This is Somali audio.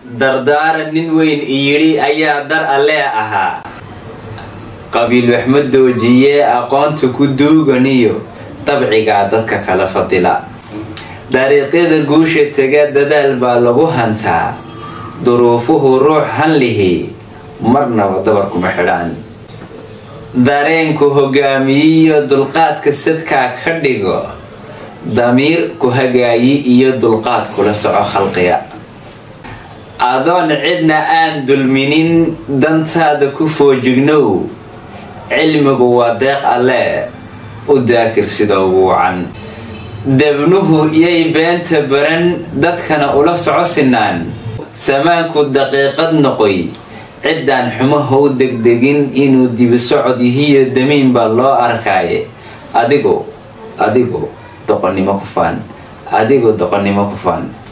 dardaaran nin weyn iyidhi ayaa dar alle ahaa qabiil waxma doojiye aqoonta ku duuganiyo dabcigaa dadka kala fadila dariiqyada guusha taga dadaal baa lagu hantaa duruufuhu ruux hanlihi marnaba dabar kuma xidhaan dareenku hogaamiyiyo dulqaadka sadkaa ka dhigo damiir ku hagaayi iyo dulqaad kula soco khalqiga adoon cidna aan dulminin dantaada ku foojignow cilmigu waa deeq alle u daakir sida ugu wacan debnuhu iyay beenta baran dadkana ula soco sinaan samaanku daqiiqad noqoy ciddaan xumahow degdegin inuu dibi socod yihiyo damiin baa loo arkaaye adigu doqonnimo ku faan